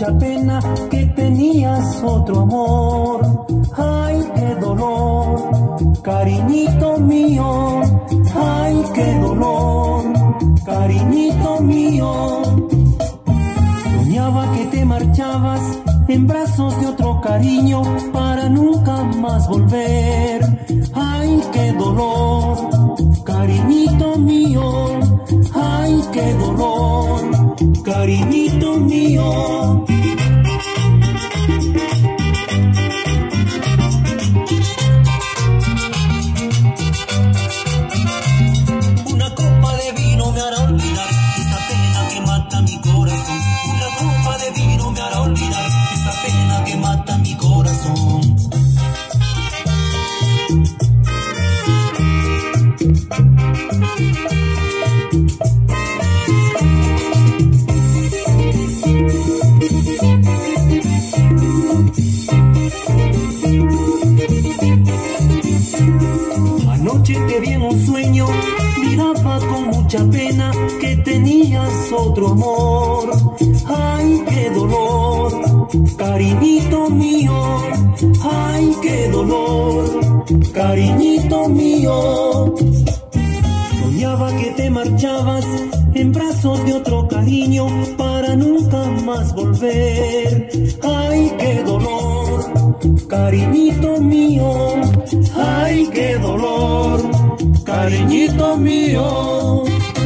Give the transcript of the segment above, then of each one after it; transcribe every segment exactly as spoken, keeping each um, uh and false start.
mucha pena que tenías otro amor. Ay, qué dolor, cariñito mío. Ay, qué dolor, cariñito mío. Soñaba que te marchabas en brazos de otro cariño para nunca más volver. Ay, qué dolor, cariñito mío. Ay, qué dolor, cariñito mío. Una copa de vino me hará olvidar esa pena que mata mi corazón. Una copa de vino me hará olvidar esa pena que mata mi corazón. Anoche te vi en un sueño, miraba con mucha pena que tenías otro amor. Ay, qué dolor, cariñito mío. Ay, qué dolor, cariñito mío. Soñaba que te marchabas en brazos de otro cariño para nunca más volver. Ay, qué dolor, cariñito mío. Ay, qué dolor, cariñito mío.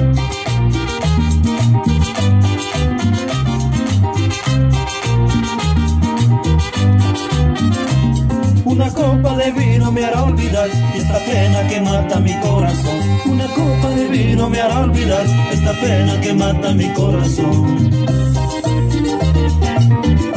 Una copa de vino me hará olvidar esta pena que mata mi corazón. Una copa de vino me hará olvidar esta pena que mata mi corazón.